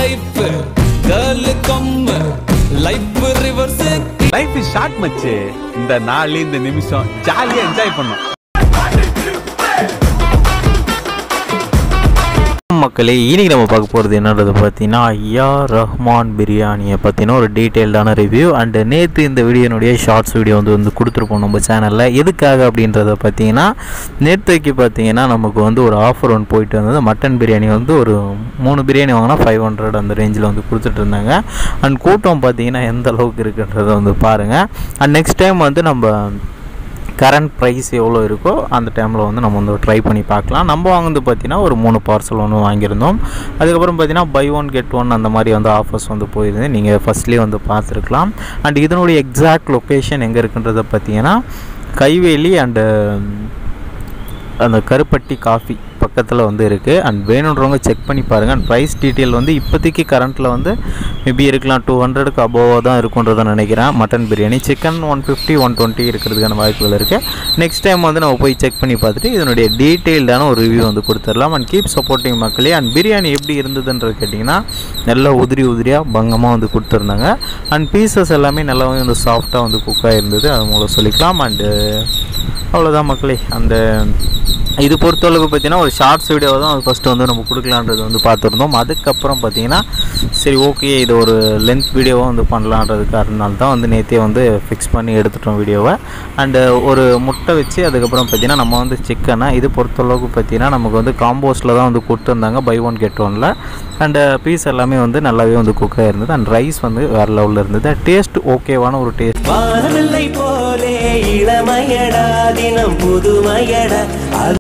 Life girl கம்ம life rivers life is short மச்சு இந்த நாள் இந்த நிமிஷம் ஜாலியா என்ஜாய் பண்ணோம் மக்களே. இன்னைக்கு நம்ம பார்க்க போகிறது என்னன்றது பார்த்தீங்கன்னா ரஹ்மான் பிரியாணியை பற்றின ஒரு டீட்டெயில்டான ரிவ்யூ அண்டு நேற்று இந்த வீடியோனுடைய ஷார்ட்ஸ் வீடியோ வந்து கொடுத்துருப்போம் நம்ம சேனலில். எதுக்காக அப்படின்றத பார்த்தீங்கன்னா நேற்றுக்கு பார்த்தீங்கன்னா நமக்கு வந்து ஒரு ஆஃபர் ஒன்று போயிட்டு வந்தது. மட்டன் பிரியாணி வந்து ஒரு 3 பிரியாணி வாங்கினா 500 அந்த ரேஞ்சில் வந்து கொடுத்துட்டு இருந்தாங்க. அண்ட் கூட்டம் பார்த்தீங்கன்னா எந்த அளவுக்கு இருக்குன்றதை வந்து பாருங்கள். அண்ட் நெக்ஸ்ட் டைம் வந்து நம்ம கரண்ட் ப்ரைஸ் எவ்வளோ இருக்கோ அந்த டைமில் வந்து நம்ம வந்து ட்ரை பண்ணி பார்க்கலாம். நம்ம வாங்குறது பார்த்திங்கன்னா ஒரு 3 பார்சல் ஒன்று வாங்கியிருந்தோம். அதுக்கப்புறம் பார்த்திங்கன்னா பை 1 get 1 அந்த மாதிரி வந்து ஆஃபர்ஸ் வந்து போயிருந்தது. நீங்கள் ஃபஸ்ட்லேயே வந்து பார்த்துருக்கலாம். அண்ட் இதனுடைய எக்ஸாக்ட் லொக்கேஷன் எங்கே இருக்குன்றதை பார்த்திங்கன்னா கைவேலி அண்டு அந்த கருப்பட்டி காஃபி பக்கத்தில் வந்து இருக்குது. அண்ட் வேணுன்றவங்க செக் பண்ணி பாருங்கள். அண்ட் ப்ரைஸ் டீட்டெயில் வந்து இப்போதைக்கு கரண்ட்டில் வந்து மேபி இருக்கலாம் 200க்கு அபோவாக தான் இருக்குன்றதை நினைக்கிறேன். மட்டன் பிரியாணி சிக்கன் 150 120 இருக்கிறதுக்கான வாய்ப்புகள் இருக்குது. நெக்ஸ்ட் டைம் வந்து நம்ம போய் செக் பண்ணி பார்த்துட்டு இதனுடைய டீட்டெயில்டான ஒரு ரிவ்யூ வந்து கொடுத்துடலாம். அண்ட் கீப் சப்போர்ட்டிங் மக்களே. அண்ட் பிரியாணி எப்படி இருந்ததுன்றது கேட்டிங்கன்னா நல்லா உதிரியாக பங்கமாக வந்து கொடுத்துருந்தாங்க. அண்ட் பீசஸ் எல்லாமே நல்லாவே வந்து சாஃப்டாக வந்து குக்காக இருந்தது, அது மூலம் சொல்லிக்கலாம். அண்டு அவ்வளோதான் மக்களே. அந்த இது பொறுத்தளவுக்கு பார்த்தீங்கன்னா ஒரு ஷார்ட்ஸ் வீடியோவை தான் ஃபஸ்ட்டு வந்து நம்ம கொடுக்கலான்றது வந்து பார்த்துருந்தோம். அதுக்கப்புறம் பார்த்தீங்கன்னா சரி ஓகே இது ஒரு லென்த் வீடியோவாக வந்து பண்ணலான்றதுக்காரனால தான் வந்து நேற்றே வந்து ஃபிக்ஸ் பண்ணி எடுத்துட்டோம் வீடியோவை. அண்டு ஒரு முட்டை வச்சு அதுக்கப்புறம் பார்த்தீங்கன்னா நம்ம வந்து சிக்கனை இது பொறுத்தளவுக்கு பார்த்தீங்கன்னா நமக்கு வந்து காம்போஸில் தான் வந்து கொடுத்துருந்தாங்க பை 1 get 1. அண்டு பீஸ் எல்லாமே வந்து நல்லாவே வந்து குக்காக இருந்தது. அண்ட் ரைஸ் வந்து வேறு லெவலில் இருந்தது. டேஸ்ட் ஓகேவான ஒரு டேஸ்ட்.